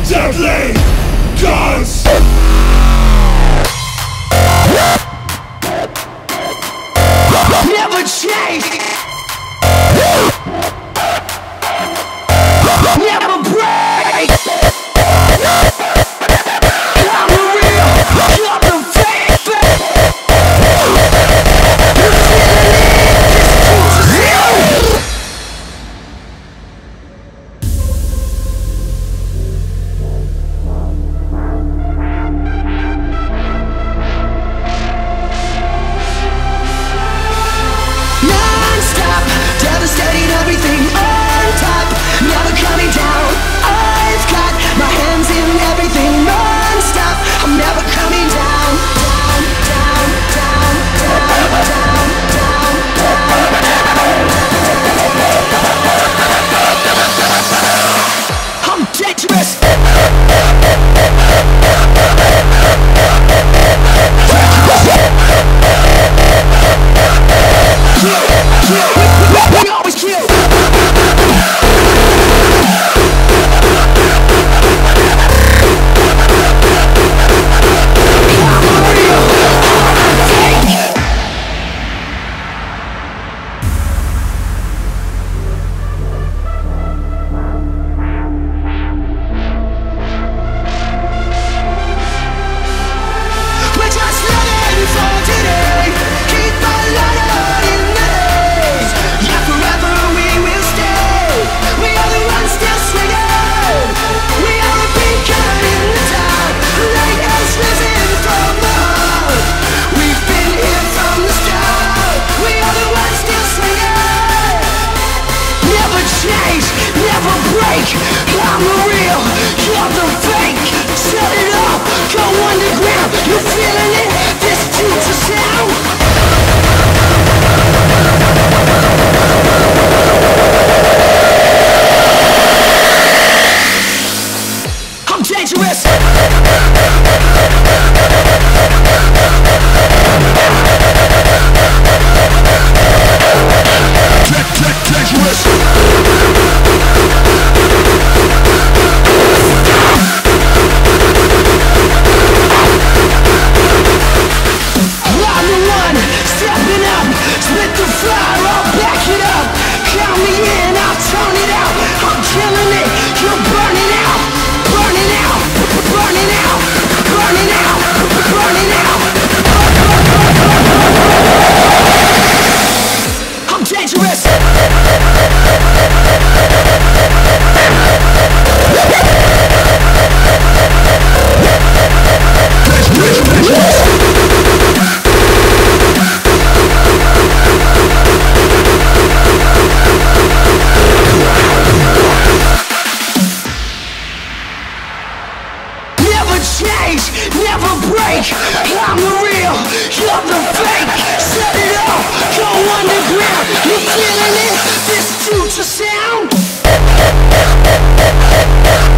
Deadly guns. Never change. Never break. I'm the real, you're the fake. You're feeling it, this truth is you. Non-stop, devastating everything on top. Never coming down. I've got my hands in everything non-stop. I'm never coming down. Down, down, down, down, down, down. I'm dangerous. We always kill. We're just living for today. Keep a light on in the days. Yeah, forever we will stay. We are the ones still swinging. We are the beacon in the dark. The light has risen from the heart. We've been here from the start. We are the ones still swinging. Never change, never break. I'm the real, you're the fake. Shut it up, go underground. You're feeling it, this future sound. I'm dangerous. I'm the one stepping up, spit the fire, I'll back it up. Count me in, I'll turn it out. I'm killing it, you're burning out, burning out, burning out, burning out, burning out. I'm dangerous. Never change, never break. I'm the real, you're the fake. Set it up, go underground. You feeling it? This future sound.